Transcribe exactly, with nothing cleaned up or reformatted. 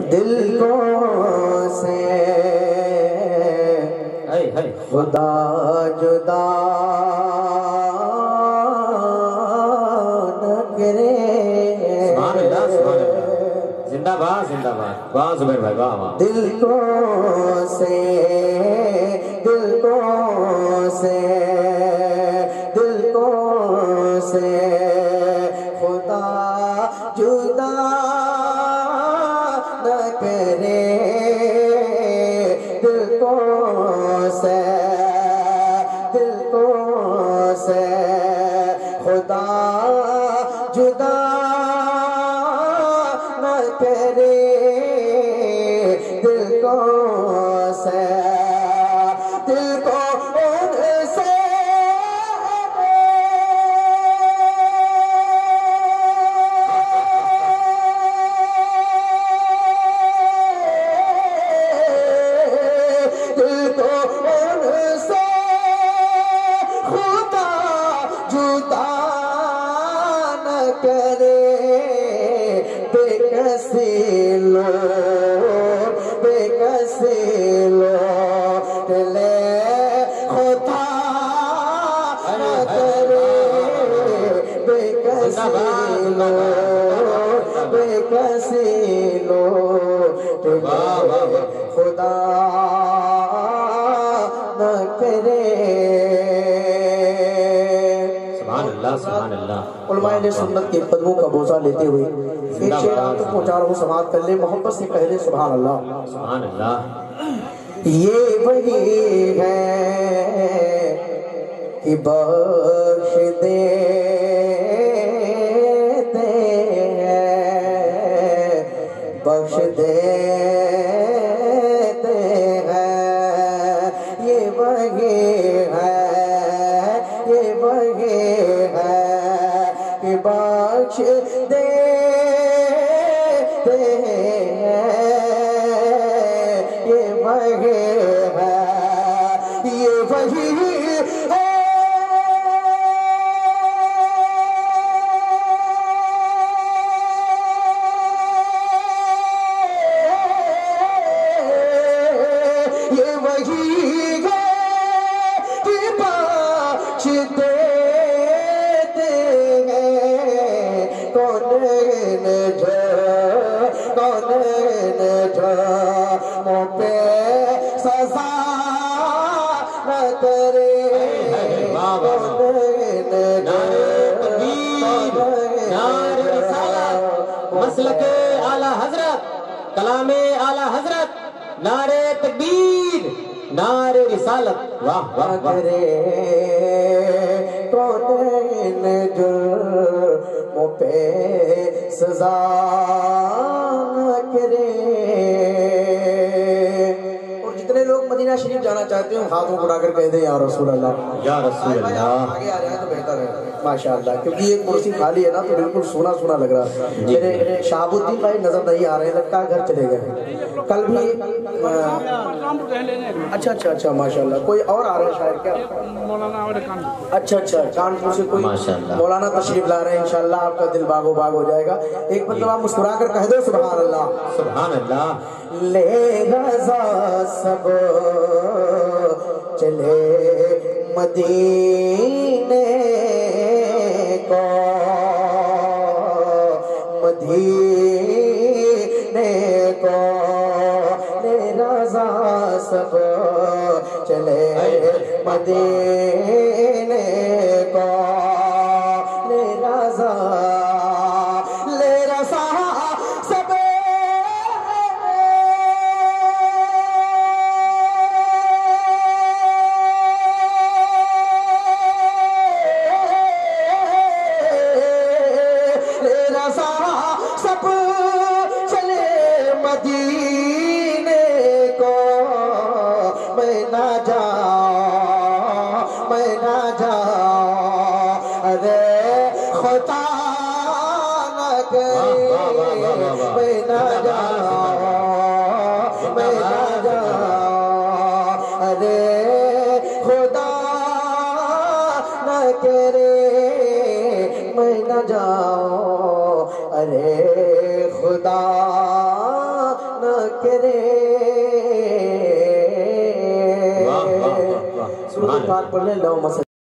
دل کو سے خدا جدا نہ کرے. سبحان اللہ سبحان اللہ. زندہ باد زندہ باد. واہ زبیر بھائی واہ واہ. دل کو سے دل کو سے دل کو سے خدا جدا نہ کرے. دل کو سے دل کو سے خدا جدا نہ کرے. دل کو سے دل کو ان سے دل کو ان سے خدا جدا نہ کرے. بے کسی لوگ بے کسی لوگ لے خدا نہ کرے. بے کسی لوگ بے کسی لوگ لے خدا نہ کرے. سبحان اللہ سبحان اللہ. علماء نے سنت کے قدموں کا بوسہ لیتے ہوئے ایک شعر آپ تک پہنچا رہا ہوں، سماعت کر لیں محبت سے کہہ دیں سبحان اللہ. سبحان اللہ. یہ وہی ہے کہ بخش دیتے ہیں بخش دیتے ہیں. یہ وہی ہے یہ وہی ہے کہ بخش دیتے ہیں. یہ وہی ہے یہ وہی ہے یہ وہی ہے کہ بخش دیتے ہیں. کونین جو کونین جو مو پہ سزا نہ کرے. کونین جو مسلک اعلی حضرت کلام اعلی حضرت نعرے تکبیر نعرے رسالت. واہ واہ واہ. کونین جرموں پہ سزا نہ کرے. اور جتنے لوگ مدینہ شریف جانا چاہتے ہیں ہاتھوں اٹھا کر کہہ دیں یا رسول اللہ یا رسول اللہ. آگے آ جائیں تو بہتر ہے ماشاءاللہ، کیونکہ یہ کرسی خالی ہے نا تو بالکل سونا سونا لگ رہا ہے. میرے شہاب الدین بھائی نظر نہیں آ رہے، لگتا ہے گھر چلے گئے. کل بھی اچھا اچھا اچھا ماشاءاللہ. کوئی اور آ رہا ہے شاید کیا؟ اچھا اچھا کانپور سے کوئی مولانا تشریف لا رہے ہیں. انشاءاللہ آپ کا دل باغ و باغ ہو جائے گا. ایک مرتبہ مسکرا کر کہہ دو سبحان اللہ سبحان اللہ. لے رضا سب چلے مدینے کو مدینے کو. لے رضا سب چلے مدینے کو. لے رضا لے رضا سب لے رضا سب چلے مدینے کو. میں نہ جاؤں میں نہ جاؤں ارے خدا نہ کرے. میں نہ جاؤں میں نہ جاؤں ارے خدا نہ کرے. میں نہ جاؤں ارے خدا کرے واہ واہ واہ واہ سورۃ پاک پڑھ لیں. اللہم